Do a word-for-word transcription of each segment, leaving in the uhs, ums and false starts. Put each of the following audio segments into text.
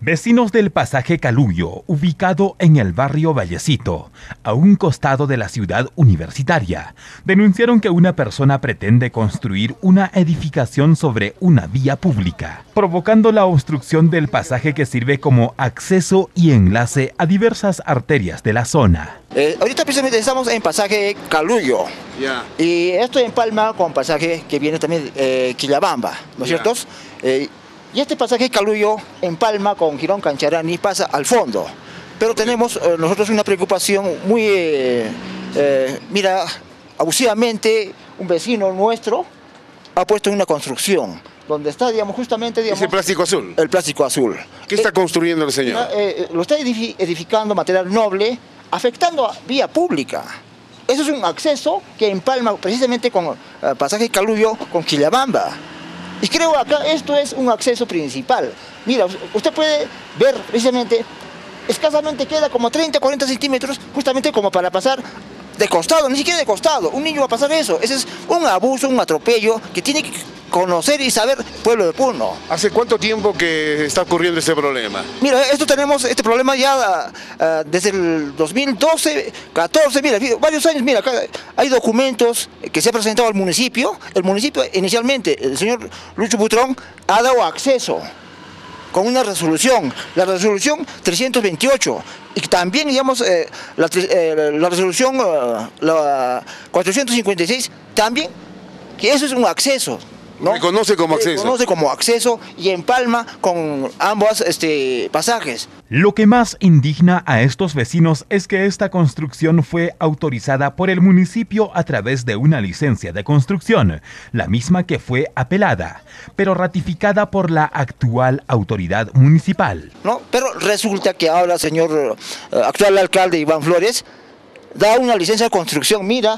Vecinos del pasaje Caluyo, ubicado en el barrio Vallecito, a un costado de la ciudad universitaria, denunciaron que una persona pretende construir una edificación sobre una vía pública, provocando la obstrucción del pasaje que sirve como acceso y enlace a diversas arterias de la zona. Eh, ahorita precisamente estamos en pasaje Caluyo, yeah. Y esto empalma con pasaje que viene también eh, Quillabamba, ¿no es yeah. cierto? Eh, Y este pasaje Caluyo empalma con Girón Cancharani, pasa al fondo. Pero tenemos eh, nosotros una preocupación muy, eh, eh, mira, abusivamente un vecino nuestro ha puesto una construcción, donde está, digamos, justamente... Digamos, ¿Es el plástico azul? El plástico azul. ¿Qué está eh, construyendo el señor? Eh, lo está edificando material noble, afectando a vía pública. Eso es un acceso que empalma precisamente con eh, pasaje Caluyo con Quillabamba. Y creo acá esto es un acceso principal. Mira, usted puede ver precisamente, escasamente queda como treinta, cuarenta centímetros, justamente como para pasar de costado, ni siquiera de costado. Un niño va a pasar eso. Ese es un abuso, un atropello que tiene que conocer y saber el pueblo de Puno. ¿Hace cuánto tiempo que está ocurriendo este problema? Mira, esto tenemos este problema ya uh, desde el dos mil doce, catorce, mira, varios años. Mira, acá hay documentos que se han presentado al municipio. El municipio inicialmente, el señor Lucho Butrón, ha dado acceso con una resolución, la resolución trescientos veintiocho, y también, digamos, eh, la, eh, la resolución uh, la cuatrocientos cincuenta y seis, también, que eso es un acceso, ¿no? Reconoce como acceso. Reconoce como acceso y empalma con ambos este, pasajes. Lo que más indigna a estos vecinos es que esta construcción fue autorizada por el municipio a través de una licencia de construcción, la misma que fue apelada, pero ratificada por la actual autoridad municipal. No, pero resulta que ahora el señor uh, actual alcalde Iván Flores da una licencia de construcción, mira,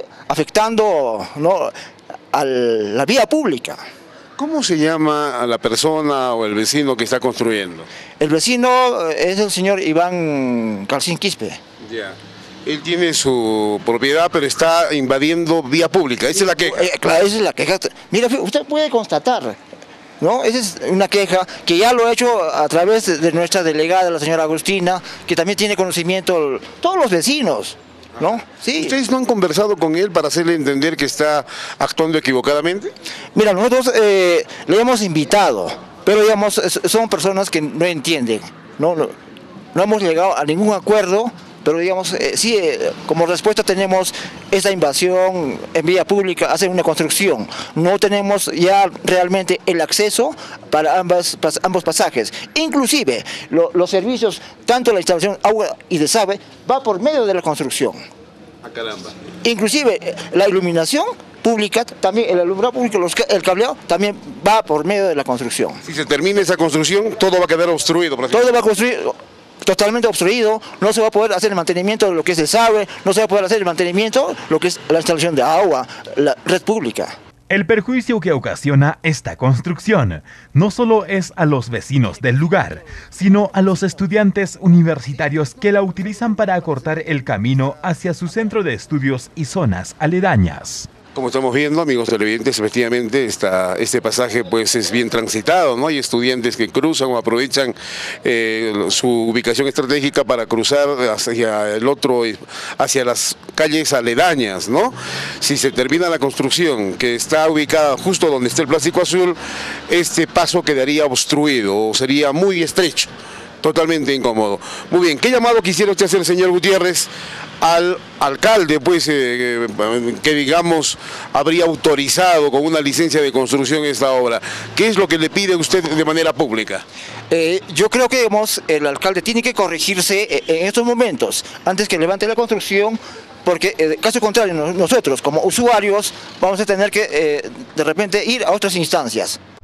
afectando, ¿no?, a la vía pública. ¿Cómo se llama a la persona o el vecino que está construyendo? El vecino es el señor Iván Calcín Quispe. Ya. Él tiene su propiedad, pero está invadiendo vía pública. Esa es la queja. Eh, claro, esa es la queja. Mira, usted puede constatar, ¿no? Esa es una queja que ya lo ha hecho a través de nuestra delegada, la señora Agustina, que también tiene conocimiento, todos los vecinos, ¿no? Sí. ¿Ustedes no han conversado con él para hacerle entender que está actuando equivocadamente? Mira, nosotros eh, le hemos invitado, pero digamos, son personas que no entienden, no, no, no hemos llegado a ningún acuerdo, pero digamos, eh, sí, eh, como respuesta tenemos esta invasión en vía pública, hacer una construcción. No tenemos ya realmente el acceso para ambas, pas, ambos pasajes. Inclusive, lo, los servicios, tanto la instalación agua y desagüe, va por medio de la construcción. Ah, caramba. Inclusive, la iluminación pública, también el alumbrado público, los, el cableado, también va por medio de la construcción. Si se termina esa construcción, todo va a quedar obstruido. Todo va a construir... totalmente obstruido, no se va a poder hacer el mantenimiento de lo que es el desagüe, no se va a poder hacer el mantenimiento de lo que es la instalación de agua, la red pública. El perjuicio que ocasiona esta construcción no solo es a los vecinos del lugar, sino a los estudiantes universitarios que la utilizan para acortar el camino hacia su centro de estudios y zonas aledañas. Como estamos viendo, amigos televidentes, efectivamente esta, este pasaje pues es bien transitado, ¿no? Hay estudiantes que cruzan o aprovechan eh, su ubicación estratégica para cruzar hacia el otro, hacia las calles aledañas, ¿no? Si se termina la construcción que está ubicada justo donde está el plástico azul, este paso quedaría obstruido o sería muy estrecho, totalmente incómodo. Muy bien, ¿qué llamado quisiera usted hacer, señor Gutiérrez, al alcalde, pues, eh, que digamos habría autorizado con una licencia de construcción esta obra? ¿Qué es lo que le pide usted de manera pública? Eh, yo creo que digamos, el alcalde tiene que corregirse en estos momentos, antes que levante la construcción, porque eh, caso contrario nosotros como usuarios vamos a tener que eh, de repente ir a otras instancias.